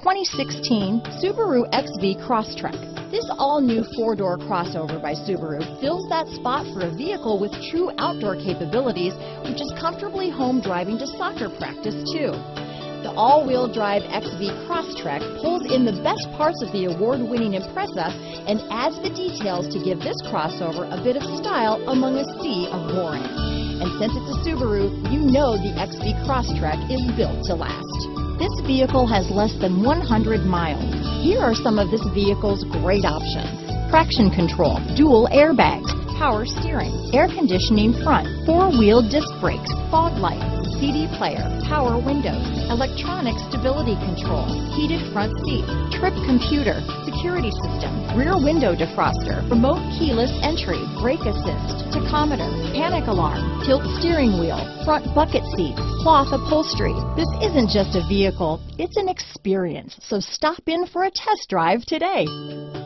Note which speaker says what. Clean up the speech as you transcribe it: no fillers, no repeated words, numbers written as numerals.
Speaker 1: 2016 Subaru XV Crosstrek. This all-new four-door crossover by Subaru fills that spot for a vehicle with true outdoor capabilities, which is comfortably home driving to soccer practice too. The all-wheel drive XV Crosstrek pulls in the best parts of the award-winning Impreza and adds the details to give this crossover a bit of style among a sea of boring. And since it's a Subaru, you know the XV Crosstrek is built to last. This vehicle has less than 100 miles. Here are some of this vehicle's great options: traction control, dual airbags, power steering, air conditioning front, four-wheel disc brakes, fog lights, CD player, power windows, electronic stability control, heated front seat, trip computer, security system, rear window defroster, remote keyless entry, brake assist, tachometer, panic alarm, tilt steering wheel, front bucket seats, cloth upholstery. This isn't just a vehicle, it's an experience. So stop in for a test drive today.